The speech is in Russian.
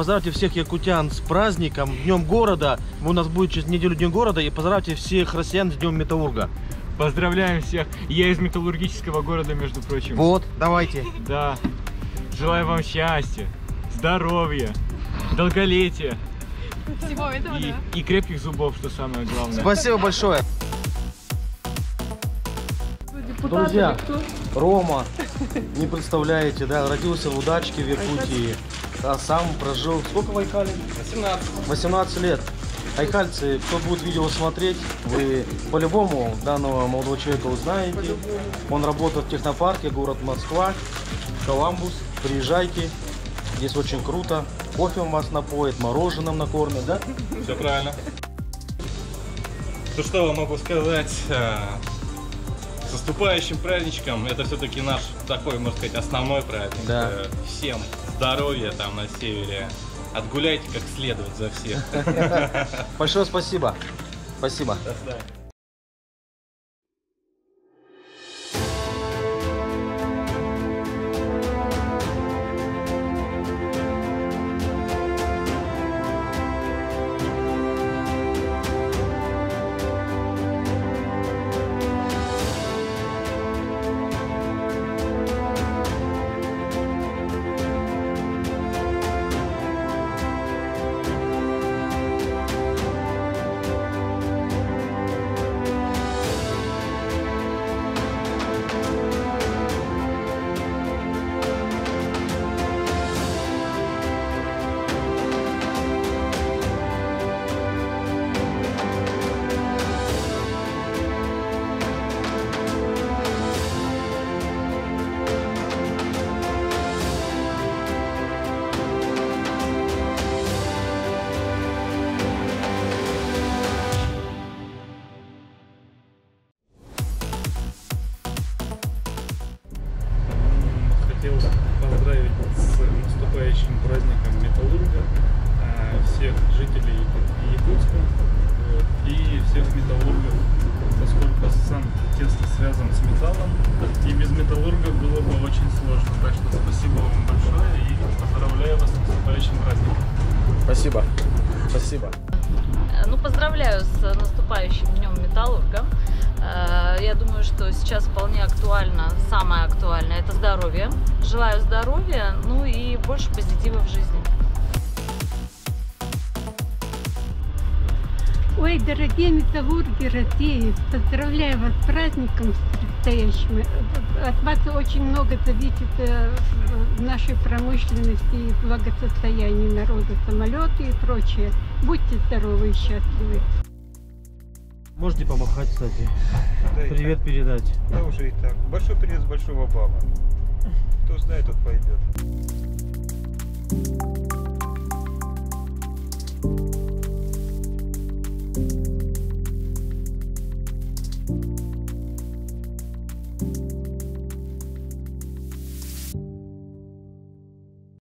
поздравьте всех якутян с праздником, Днем города. У нас будет через неделю День города. И поздравьте всех россиян с Днем Металлурга. Поздравляем всех. Я из металлургического города, между прочим. Вот, давайте. Да. Желаю вам счастья, здоровья, долголетия. Всего этого, да. И крепких зубов, что самое главное. Спасибо большое. Друзья, Рома, не представляете, да, родился в Удачке, в Якутии, а сам прожил, сколько в Айкале? 18 лет. Айкальцы, кто будет видео смотреть, вы по-любому данного молодого человека узнаете. Он работает в технопарке, город Москва, Коламбус. Приезжайте, здесь очень круто. Кофе вас напоят, мороженым накормят, да? Все правильно. Ну что вам могу сказать? С наступающим праздничком. Это все-таки наш такой, можно сказать, основной праздник. Да. Всем здоровья там на севере. Отгуляйте как следует за всех. Большое спасибо. Спасибо. До свидания. Хотел поздравить с наступающим праздником Металлурга всех жителей Якутска и всех металлургов, поскольку сам тесно связан с металлом, и без металлурга было бы очень сложно. Так что спасибо вам большое и поздравляю вас с наступающим праздником. Спасибо. Спасибо. Ну, поздравляю с наступающим Днем Металлурга. Я думаю, что сейчас вполне актуально, самое актуальное – это здоровье. Желаю здоровья, ну и больше позитива в жизни. Ой, дорогие металлурги России, поздравляю вас с праздником, с предстоящим. От вас очень много зависит в нашей промышленности и благосостоянии народа, самолеты и прочее. Будьте здоровы и счастливы. Можете помахать, кстати. Да, Привет так передать. Да уже и так. Большой привет с большого баба. Кто знает, тот пойдет.